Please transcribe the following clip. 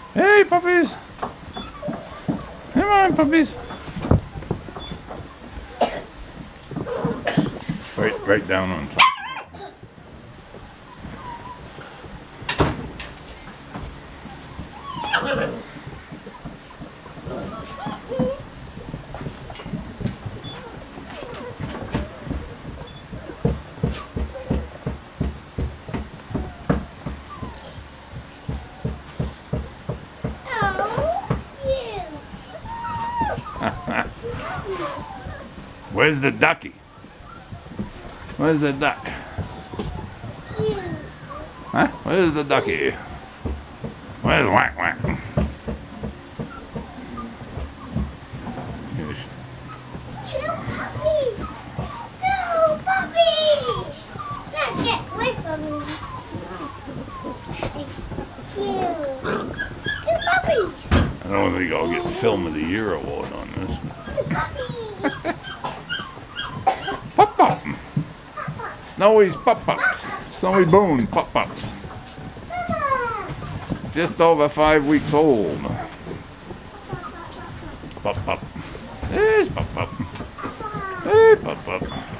Hey, puppies. Come on, puppies. Right down on top. Where's the ducky? Where's the duck? Huh? Where's the ducky? Where's Whack Whack? Chill, puppy! No, puppy! Now get away from me. Chill. Good puppy! I don't think I'll get Film of the Year award on this one. Good puppy! Pop-Pop! Snowy's Pop-Pops. Snowy Boone Pop-Pops. Just over 5 weeks old. Pop-Pop. There's Pop-Pop. Hey, Pop-Pop.